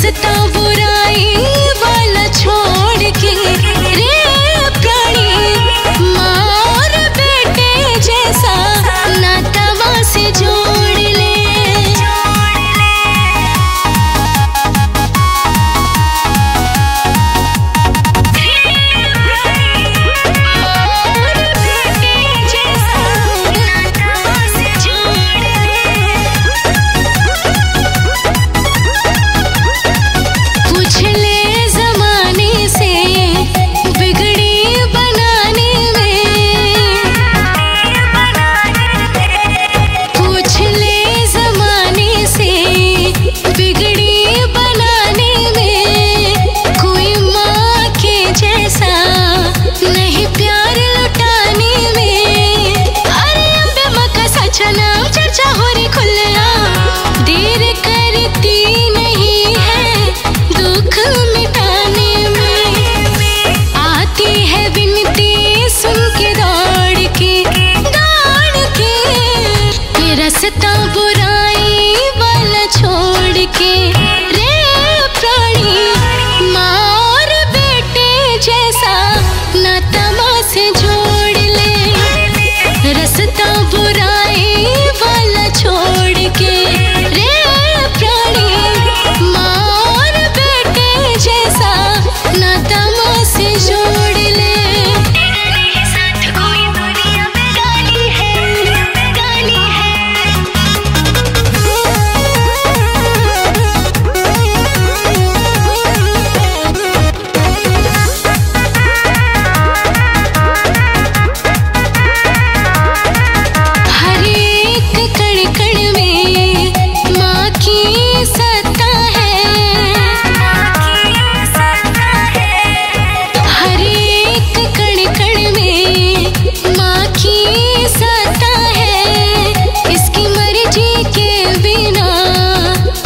रास्ता बुराई वाला छोड़ के रे प्राणी, माँ और बेटे जैसा नाता माँ से जोड़ ले। रास्ता बुराई वाला छोड़ के रे प्राणी, माँ और बेटे जैसा नाता माँ से जोड़ ले। रास्ता बुराई वाला छोड़ के रे प्राणी, माँ और बेटे जैसा नाता माँ से जोड़ ले। साथ कोई दुनिया में गाली है, गाली है।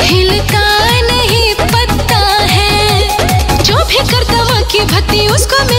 भक्ति उसको